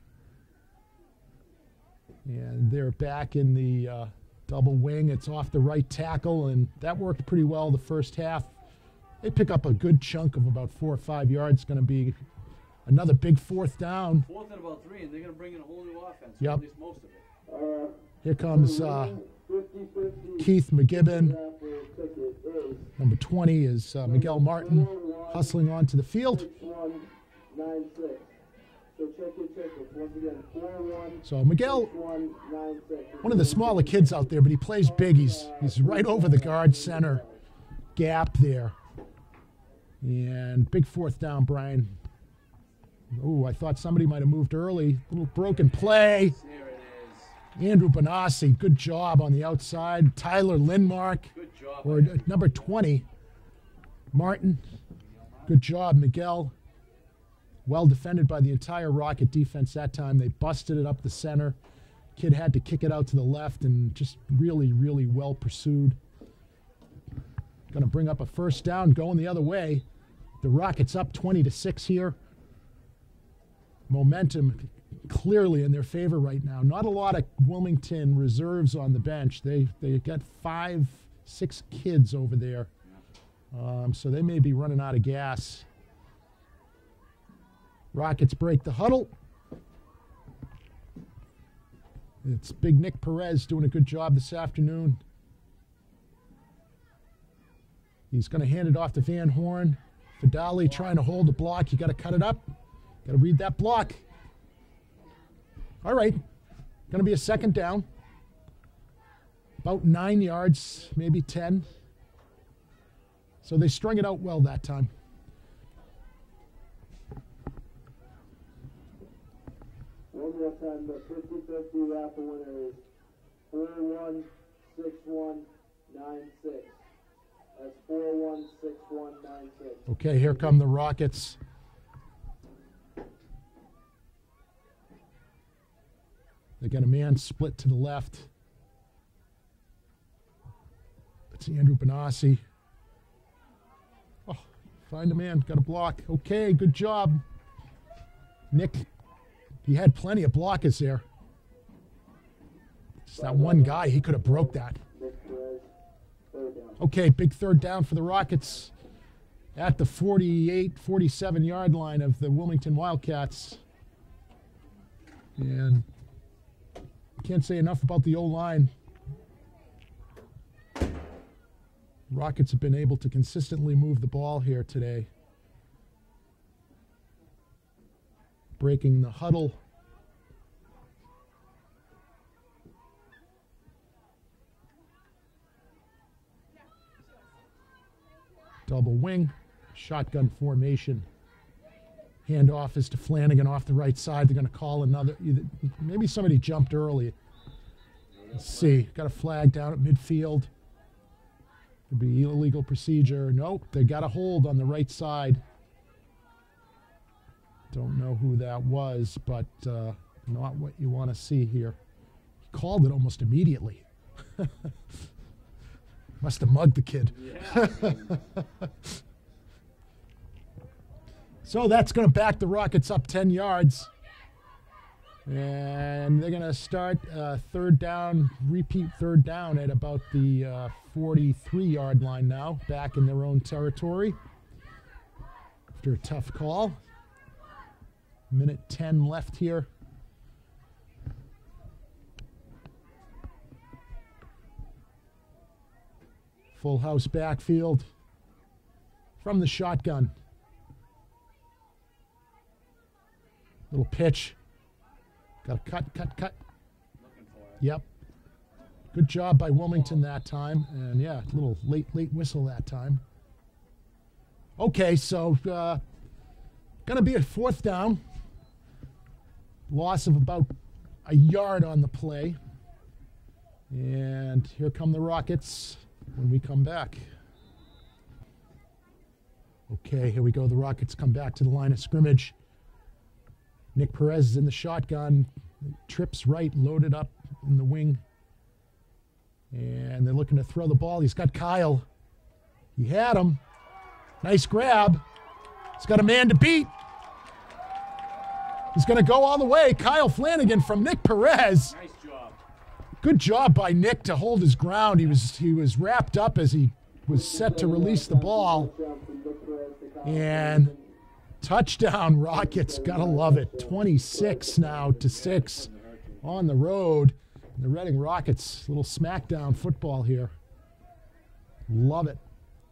And they're back in the uh, double wing. It's off the right tackle, and that worked pretty well the first half. They pick up a good chunk of about four or five yards. Going to be another big fourth down. Fourth and about three, and they're going to bring in a whole new offense. Yep. At least most of it. Here comes uh, Keith McGibbon. Number twenty is uh, Miguel Martin hustling onto the field. So Miguel, one of the smaller kids out there, but he plays big. He's, he's right over the guard center gap there. And big fourth down, Brian. Oh, I thought somebody might have moved early. Little broken play. There it is. Andrew Benassi, good job on the outside. Tyler Lindmark, Good job. or uh, number twenty, Martin. Good job, Miguel. Well defended by the entire Rocket defense that time. They busted it up the center. Kid had to kick it out to the left, and just really, really well pursued. Going to bring up a first down, going the other way. The Rockets up twenty to six here. Momentum clearly in their favor right now. Not a lot of Wilmington reserves on the bench. They they got five, six kids over there. Um, so they may be running out of gas. Rockets break the huddle. It's Big Nick Perez doing a good job this afternoon. He's going to hand it off to Van Horn. Fidali trying to hold the block. You got to cut it up. Got to read that block. All right. Going to be a second down. About nine yards, maybe ten. So they strung it out well that time. One more time, the fifty fifty raffle winner is four one six one nine six. That's four one six one nine six. Okay, here come the Rockets. They got a man split to the left. That's Andrew Benassi. Oh, find a man, got a block. Okay, good job. Nick, he had plenty of blockers there. Just that one guy, he could have broke that. Okay, big third down for the Rockets at the forty-eight, forty-seven yard line of the Wilmington Wildcats. And can't say enough about the O-line. Rockets have been able to consistently move the ball here today. Breaking the huddle. Double wing, shotgun formation. Handoff is to Flanagan off the right side. They're going to call another. Either, maybe somebody jumped early. Let's see. Got a flag down at midfield. Could be illegal procedure. Nope. They got a hold on the right side. Don't know who that was, but uh, not what you want to see here. He called it almost immediately. Must have mugged the kid. Yeah. So that's going to back the Rockets up ten yards. And they're going to start uh, third down, repeat third down at about the uh, forty-three yard line now, back in their own territory. After a tough call. Minute ten left here. Full house backfield from the shotgun. Little pitch. Got to cut, cut, cut. Yep. Good job by Wilmington that time. And yeah, little late, late whistle that time. Okay, so uh, going to be a fourth down. Loss of about a yard on the play. And here come the Rockets when we come back. Okay, here we go. The Rockets come back to the line of scrimmage. Nick Perez is in the shotgun. Trips right, loaded up in the wing. And they're looking to throw the ball. He's got Kyle. He had him. Nice grab. He's got a man to beat. He's going to go all the way. Kyle Flanagan from Nick Perez. Nice job. Good job by Nick to hold his ground. He was he was wrapped up as he was set to release the ball. And touchdown, Rockets. Gotta love it. twenty-six now to six on the road. The Reading Rockets, little smackdown football here. Love it.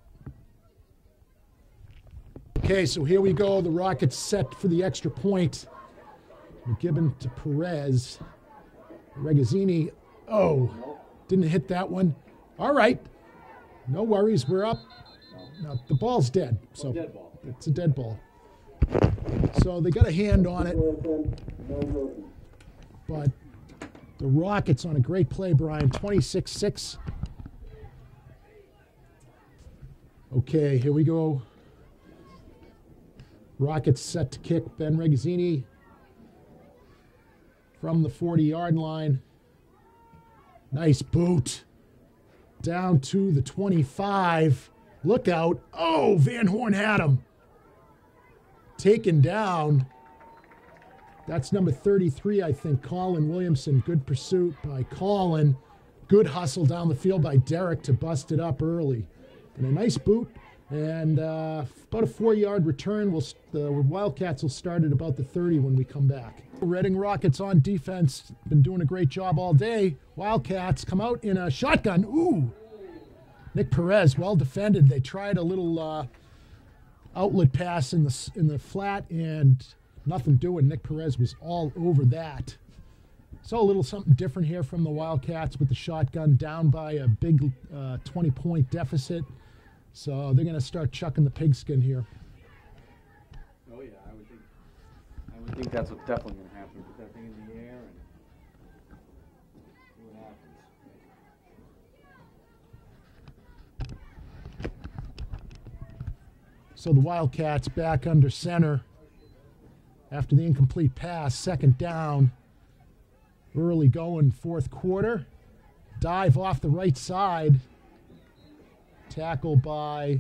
Okay, so here we go. The Rockets set for the extra point. McGibbon to Perez. Regazzini, oh, didn't hit that one. All right, no worries, we're up. Now, the ball's dead, so it's a dead ball. So they got a hand on it, but the Rockets on a great play, Brian, twenty-six six. Okay, here we go. Rockets set to kick. Ben Regazzini from the forty-yard line. Nice boot. Down to the twenty-five. Look out. Oh, Van Horn had him. Taken down. That's number thirty-three, I think, Colin Williamson. Good pursuit by Colin. Good hustle down the field by Derek to bust it up early. And a nice boot. And uh, about a four-yard return. We'll, the Wildcats will start at about the thirty when we come back. Reading Rockets on defense. Been doing a great job all day. Wildcats come out in a shotgun. Ooh. Nick Perez, well defended. They tried a little uh, outlet pass in the, in the flat and nothing doing. Nick Perez was all over that. So a little something different here from the Wildcats with the shotgun, down by a big uh, twenty-point deficit. So they're going to start chucking the pigskin here. Oh yeah, I would think. I would think that's what's definitely going to happen. Put that thing in the air and see what happens. So the Wildcats back under center after the incomplete pass. Second down. Early going fourth quarter. Dive off the right side. Tackle by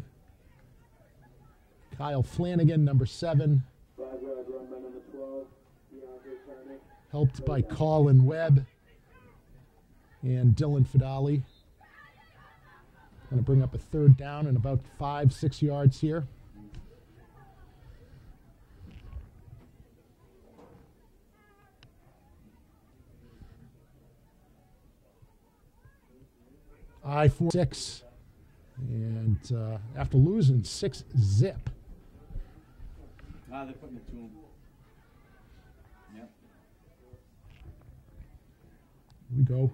Kyle Flanagan, number seven. Helped by Colin Webb and Dylan Fidali. Going to bring up a third down and about five, six yards here. I four six, and uh, after losing six zip. Ah, they're putting it to him. Yep. Here we go.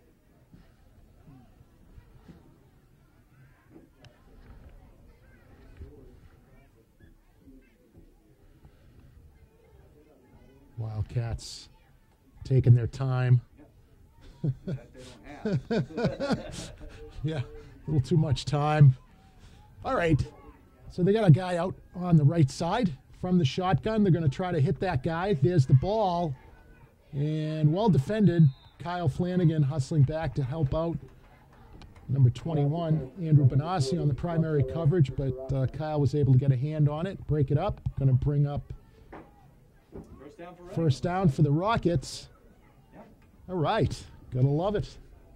Wildcats taking their time. That they don't have. Yeah, a little too much time. All right, so they got a guy out on the right side from the shotgun. They're going to try to hit that guy. There's the ball, and well defended. Kyle Flanagan hustling back to help out. Number twenty-one, Andrew Benassi on the primary coverage, but uh, Kyle was able to get a hand on it, break it up. Going to bring up First down for first down for the Rockets. Yep. All right, gonna love it.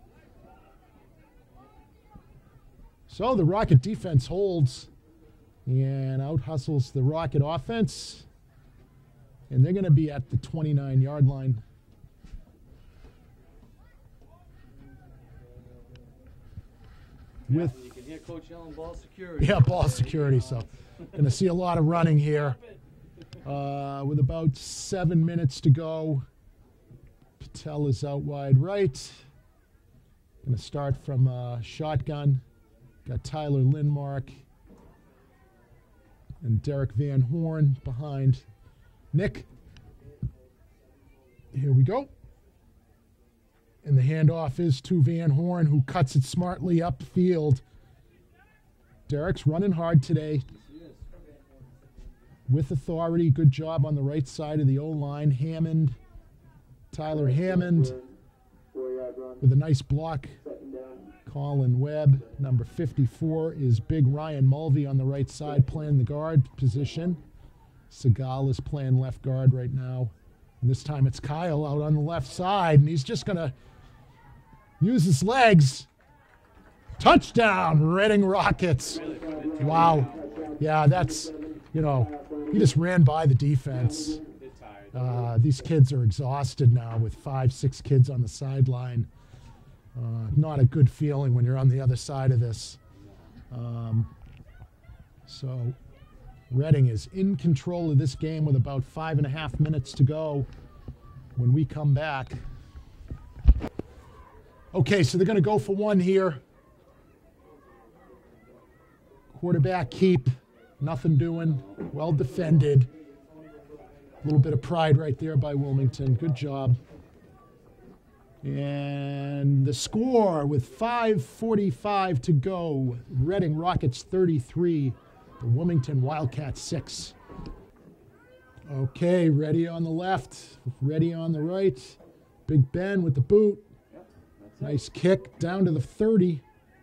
So the Rocket defense holds and out hustles the Rocket offense, and they're gonna be at the twenty-nine yard line. With You can hear Coach yelling ball security. yeah, ball security. So gonna see a lot of running here. Uh, with about seven minutes to go. Patel is out wide right. Gonna start from uh, shotgun. Got Tyler Lindmark and Derek Van Horn behind Nick. Here we go. And the handoff is to Van Horn, who cuts it smartly upfield. Derek's running hard today. With authority, good job on the right side of the O-line. Hammond, Tyler Hammond, with a nice block. Colin Webb, number fifty-four, is big Ryan Mulvey on the right side playing the guard position. Segal is playing left guard right now. And this time it's Kyle out on the left side, and he's just going to use his legs. Touchdown, Reading Rockets. Wow. Yeah, that's, you know, he just ran by the defense. Uh, these kids are exhausted now with five, six kids on the sideline. Uh, not a good feeling when you're on the other side of this. Um, so Reading is in control of this game with about five and a half minutes to go when we come back. Okay, so they're going to go for one here. Quarterback keep, nothing doing, well defended. A little bit of pride right there by Wilmington. Good job. And the score with five forty-five to go. Reading Rockets thirty-three, the Wilmington Wildcats six. Okay, ready on the left, ready on the right. Big Ben with the boot. Yep, that's Nice kick down to the thirty.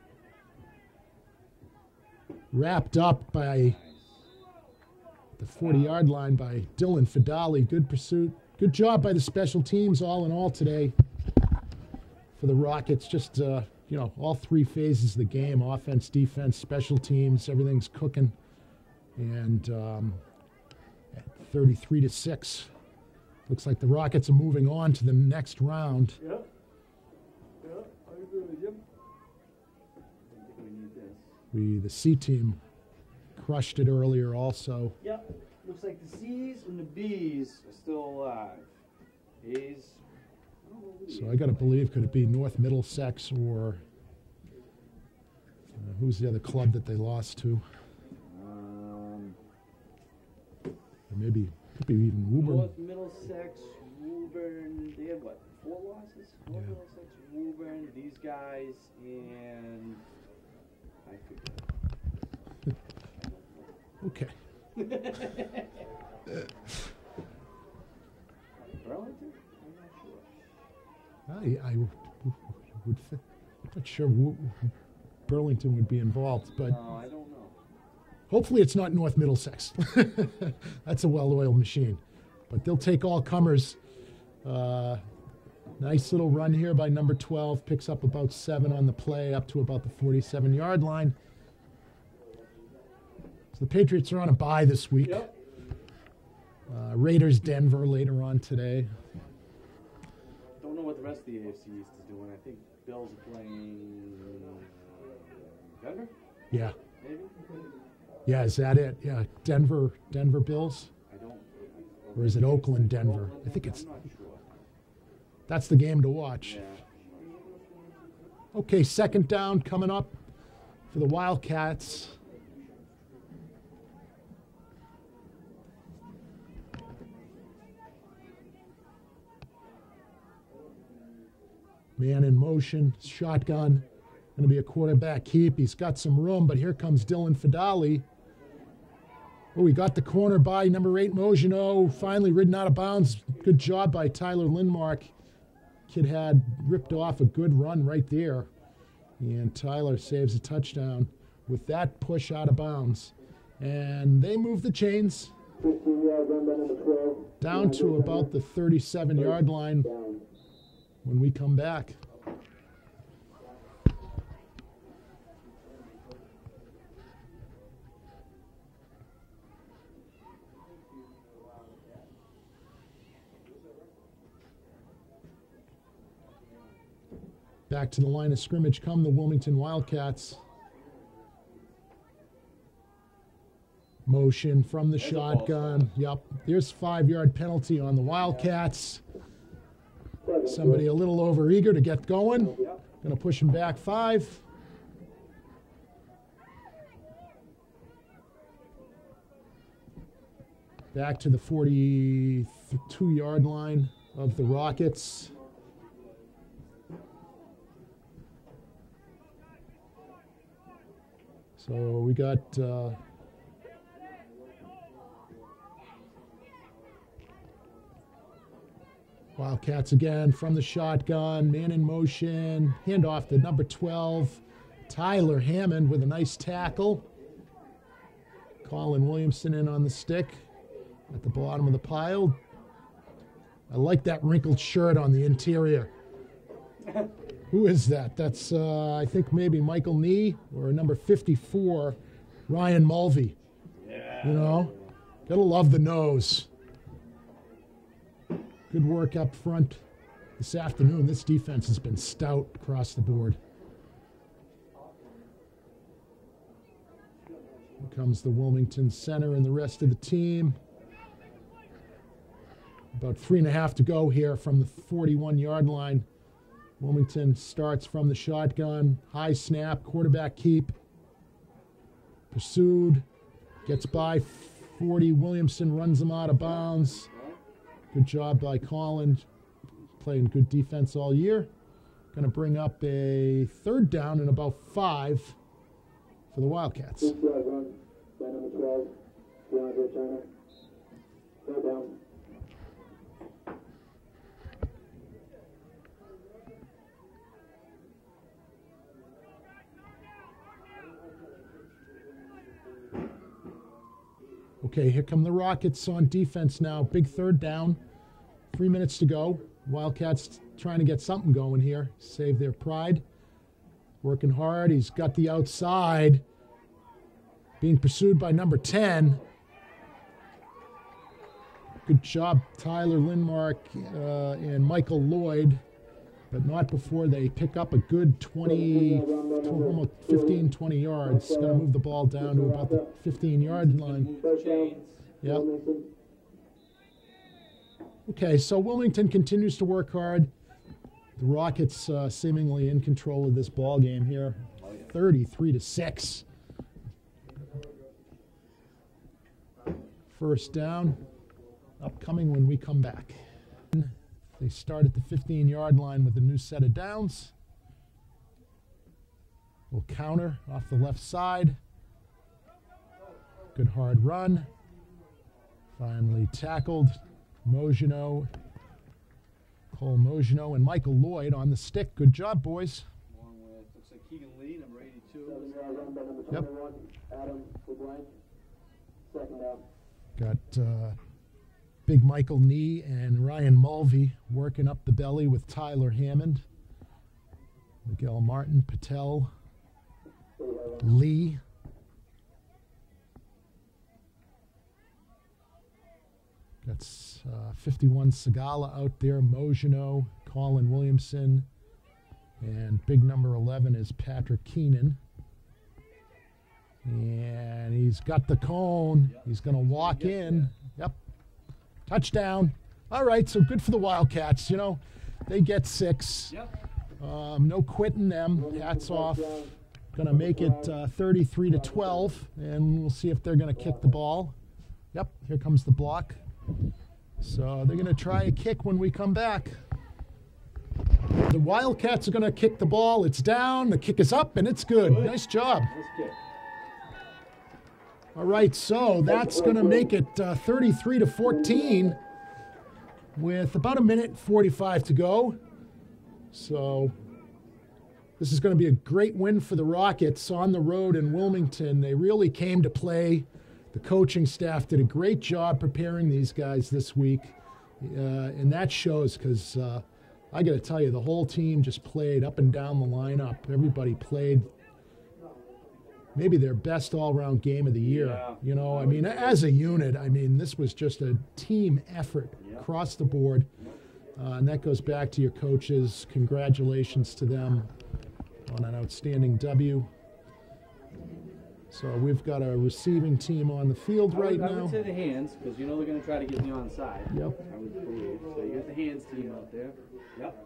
Wrapped up by the forty-yard line by Dylan Fidali. Good pursuit. Good job by the special teams all in all today for the Rockets. Just, uh, you know, all three phases of the game, offense, defense, special teams, everything's cooking. And um, at thirty-three to six, looks like the Rockets are moving on to the next round. Yep. Yep, I agree with you. I think we need this. We, the C team, crushed it earlier also. Yep. Looks like the C's and the B's are still alive. A's. I don't know who the So A's I got to are. believe, could it be North Middlesex or uh, who's the other club that they lost to? Um, Or maybe, could be even Woburn. North Middlesex, Woburn. They have what? Four losses? North Yeah. Middlesex, Woburn, these guys, and I forget. Okay. Burlington? I'm not sure. I, I would, th- I'm not sure Wo- Burlington would be involved, but No, I don't know. hopefully it's not North Middlesex. That's a well-oiled machine. But they'll take all comers. Uh, nice little run here by number twelve. Picks up about seven on the play, up to about the forty-seven-yard line. So the Patriots are on a bye this week. Yep. Uh, Raiders, Denver later on today. Don't know what the rest of the A F C East is doing. I think Bills are playing Denver, Yeah. maybe? Yeah, is that it? Yeah, Denver, Denver Bills? I don't. Or is it Oakland, Denver? I think it's, I'm not sure. that's the game to watch. Yeah. Okay, second down coming up for the Wildcats. Man in motion, shotgun. Going to be a quarterback keep. He's got some room, but here comes Dylan Fidali. Oh, we got the corner by number eight, Mogino. Finally ridden out of bounds. Good job by Tyler Lindmark. Kid had ripped off a good run right there. And Tyler saves a touchdown with that push out of bounds. And they move the chains fifteen yard run by number twelve. down to about the thirty-seven-yard line Down. when we come back. Back to the line of scrimmage come the Wilmington Wildcats. Motion from the There's a false shotgun. Yep. There's five-yard penalty on the Wildcats. Somebody a little over eager to get going. Yep. Going to push him back five. Back to the forty-two-yard line of the Rockets. So we got uh, Wildcats again from the shotgun, man in motion, handoff to number twelve, Tyler Hammond with a nice tackle. Colin Williamson in on the stick at the bottom of the pile. I like that wrinkled shirt on the interior. Who is that? That's, uh, I think, maybe Michael Nee or number fifty-four, Ryan Mulvey. Yeah. You know, gotta love the nose. Good work up front this afternoon. This defense has been stout across the board. Here comes the Wilmington center and the rest of the team. About three and a half to go here from the forty-one-yard line. Wilmington starts from the shotgun. High snap, quarterback keep. Pursued. Gets by forty. Williamson runs him out of bounds. Good job by Colin. Playing good defense all year. Going to bring up a third down and about five for the Wildcats. Six yard run by number twelve. DeAndre Turner. Third down. Okay, here come the Rockets on defense now. Big third down. Three minutes to go. Wildcats trying to get something going here. Save their pride. Working hard. He's got the outside. Being pursued by number ten. Good job, Tyler Lindmark uh, and Michael Lloyd. But not before they pick up a good twenty, almost fifteen, twenty yards. Going to move the ball down to about the fifteen-yard line. Yep. Okay, so Wilmington continues to work hard. The Rockets uh, seemingly in control of this ball game here, thirty-three to six. First down, upcoming when we come back. They start at the fifteen-yard line with a new set of downs. We'll counter off the left side. Good hard run. Finally tackled. Mogino, Cole Mogino, and Michael Lloyd on the stick. Good job, boys. Along with, looks like Keegan Lee, number eighty-two. Yep. Adam LeBlanc. Second down. Got uh, Big Michael Nee and Ryan Mulvey working up the belly with Tyler Hammond. Miguel Martin, Patel, Lee. Got uh, fifty-one Segala out there, Mogino, Colin Williamson, and big number eleven is Patrick Keenan. And he's got the cone. He's going to walk in. Yep. Touchdown. All right, so good for the Wildcats. You know, they get six. Yep. Um, no quitting them. Hats off. Going to make it uh, thirty-three to twelve, and we'll see if they're going to kick the ball. Yep, here comes the block. So they're going to try a kick when we come back. The Wildcats are going to kick the ball. It's down. The kick is up, and it's good. Good. Nice job. Nice kick. All right, so that's going to make it uh, thirty-three to fourteen with about a minute forty-five to go. So this is going to be a great win for the Rockets on the road in Wilmington. They really came to play. The coaching staff did a great job preparing these guys this week, uh, and that shows because uh, I got to tell you, the whole team just played up and down the lineup. Everybody played maybe their best all-round game of the year. Yeah. You know, I mean, as a unit, I mean, this was just a team effort Yeah. across the board, uh, and that goes back to your coaches. Congratulations to them on an outstanding W. So we've got a receiving team on the field I would, right I now. would say the hands, because you know they're going to try to get the onside. Yep. I would believe. So you got the hands team out there. Yep.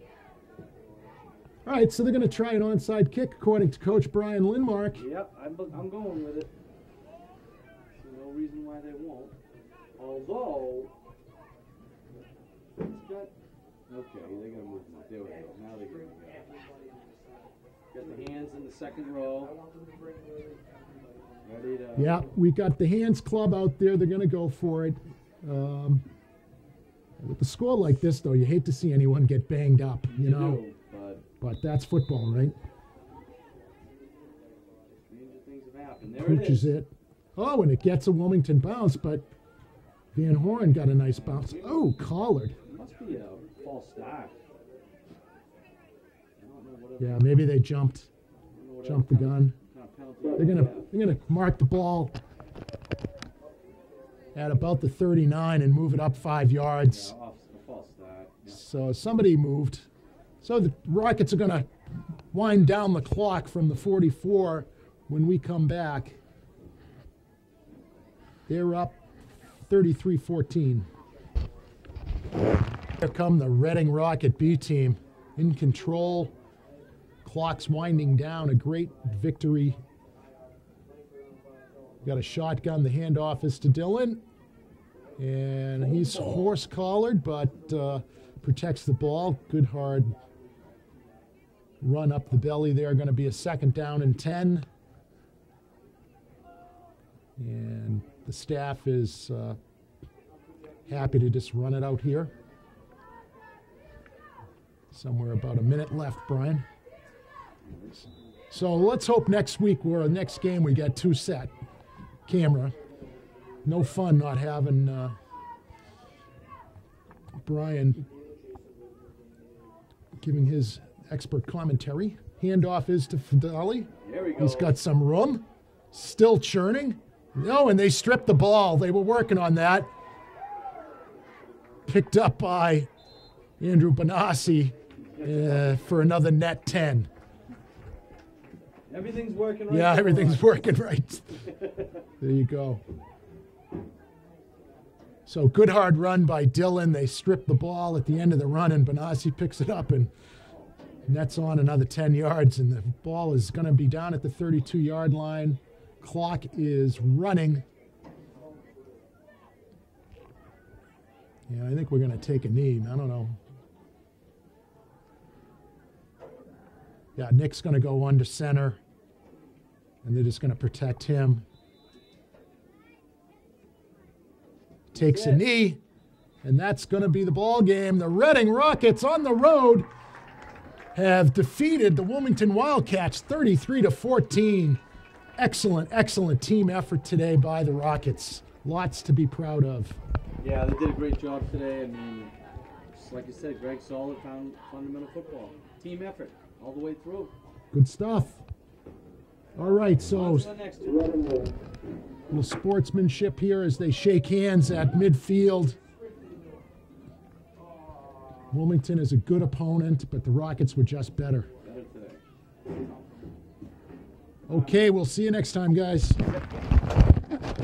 All right, so they're going to try an onside kick, according to Coach Brian Lindmark. Yep, I'm, I'm going with it. There's no reason why they won't. Although, it's got, okay, they got to move them. There we go. Now they're going to go. Got the hands in the second row. Ready to. Yeah, we got the Hands Club out there. They're going to go for it. Um, with a score like this, though, you hate to see anyone get banged up, you, You know. do, but But that's football, right? stranger things have happened. There Coaches it is. it. Oh, and it gets a Wilmington bounce, but Van Horn got a nice bounce. Oh, collared. It must be a false start. I don't know what Yeah, maybe they jumped, I don't know what jumped the other gun. kind of penalty They're they gonna have. they're gonna mark the ball at about the thirty-nine and move it up five yards. Yeah, off a false start. Yeah. So somebody moved. So the Rockets are going to wind down the clock from the forty-four when we come back. They're up thirty-three fourteen. Here come the Reading Rocket B team in control. Clock's winding down. A great victory. Got a shotgun. The handoff is to Dylan. And he's horse collared, but uh, protects the ball. Good hard run up the belly there. Going to be a second down and ten. And the staff is uh, happy to just run it out here. Somewhere about a minute left, Brian. So let's hope next week or next game we get two set camera. No fun not having uh, Brian giving his expert commentary. Handoff is to Fidali. There we go. He's got some room. Still churning. No, and they stripped the ball. They were working on that. Picked up by Andrew Benassi uh, for another net ten. Everything's working right. Yeah, everything's working right. There you go. So good hard run by Dillon. They strip the ball at the end of the run, and Benassi picks it up and nets on another ten yards, and the ball is going to be down at the thirty-two yard line. Clock is running. Yeah, I think we're going to take a knee. I don't know. Yeah, Nick's going to go under center, and they're just going to protect him. Takes a knee, and that's going to be the ball game. The Reading Rockets on the road have defeated the Wilmington Wildcats thirty-three to fourteen. Excellent, excellent team effort today by the Rockets. Lots to be proud of. Yeah, they did a great job today. I mean, just like you said, Greg, solid found fundamental football. Team effort all the way through. Good stuff. All right, so On to the next one. little sportsmanship here as they shake hands at midfield. Wilmington is a good opponent, but the Rockets were just better. Better today. Okay, we'll see you next time, guys.